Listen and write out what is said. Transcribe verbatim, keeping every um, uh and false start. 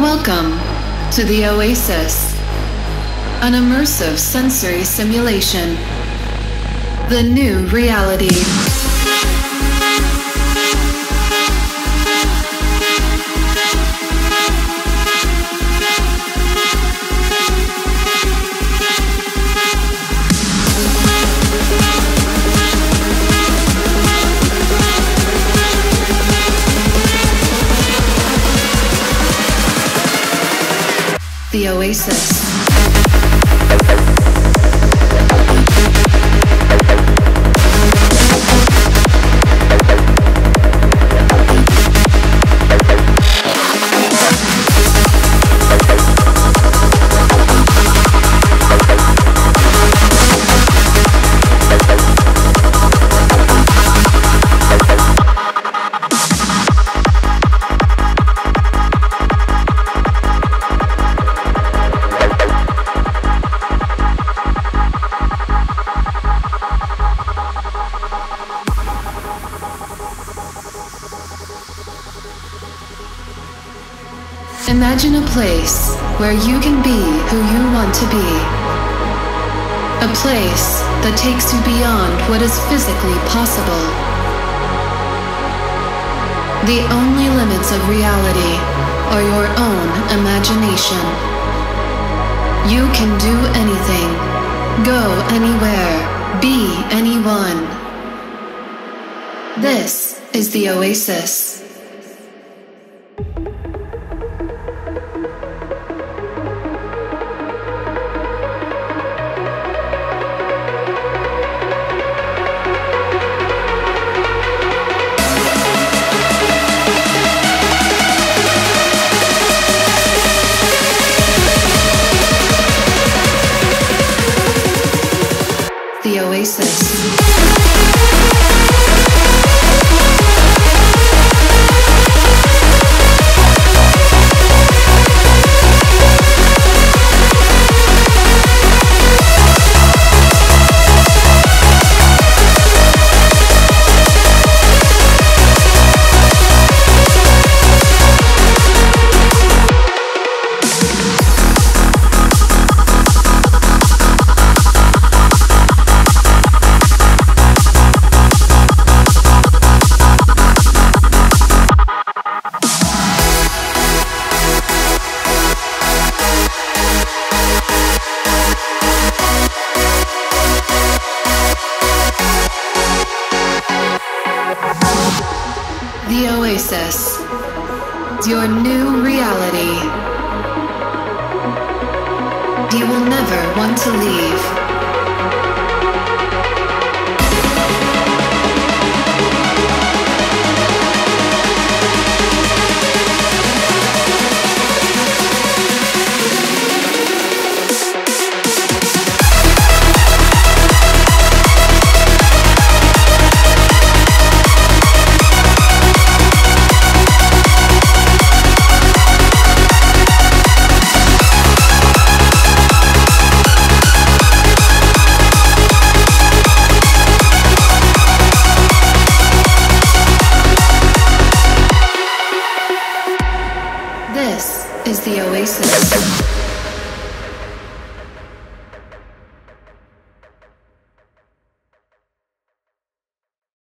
Welcome to the Oasis, an immersive sensory simulation, the new reality. The Oasis. Imagine a place where you can be who you want to be. A place that takes you beyond what is physically possible. The only limits of reality are your own imagination. You can do anything, go anywhere, be anyone. This is the Oasis. The Oasis. The Oasis, your new reality. You will never want to leave. This is the Oasis.